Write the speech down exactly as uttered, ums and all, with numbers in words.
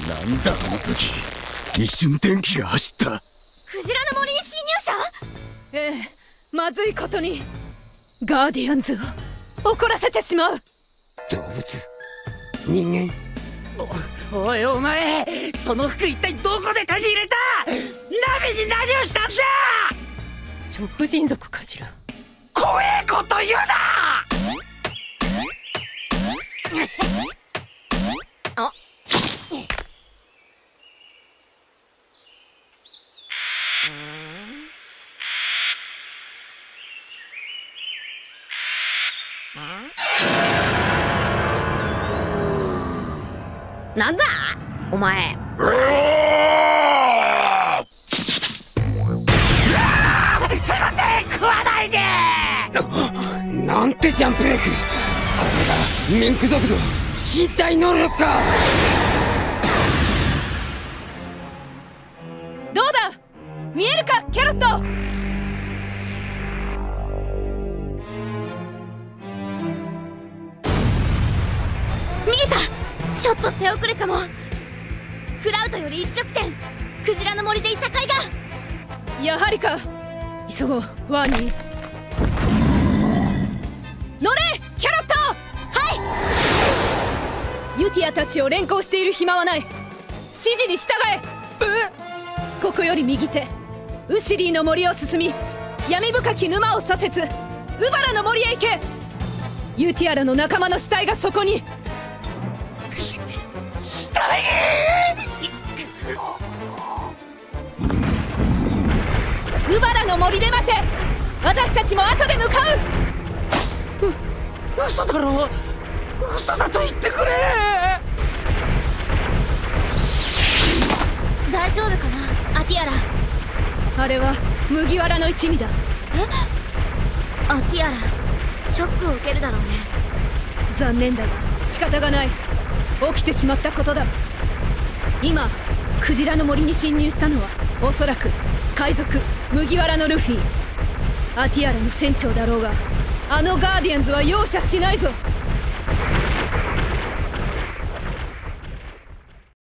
なんだあの時、一瞬電気が走った。 クジラの森に侵入者。 ええ、まずいことにガーディアンズを怒らせてしまう。 動物、人間。お、おいお前、その服一体どこで手に入れた？ナミに何をしたんだ？ 食人族かしら。 怖えこと言うな！ あ、なんだお前。 すいません、食わないで。なんてジャンプ力。これがミンク族の身体能力か。 どうだ、見えるかキャロット。 見えた。ちょっと手遅れかも。クラウドより一直線、クジラの森でいさかいが。 やはりか。急ごうワーニー。乗れキャロット。 はい。 ユティアたちを連行している暇はない。指示に従え。え？ここより右手、ウシリーの森を進み、闇深き沼を左折、ウバラの森へ行け。ユティアらの仲間の死体がそこに。 し死体。 ウバラの森で待て。私たちも後で向かう。 う、嘘だろ。嘘だと言ってくれ。 大丈夫かなアティアラ。 あれは麦わらの一味だ。 え？アティアラ、ショックを受けるだろうね。 残念だが仕方がない。起きてしまったことだ。今クジラの森に侵入したのはおそらく海賊麦わらのルフィ。アティアラの船長だろうが、あのガーディアンズは容赦しないぞ。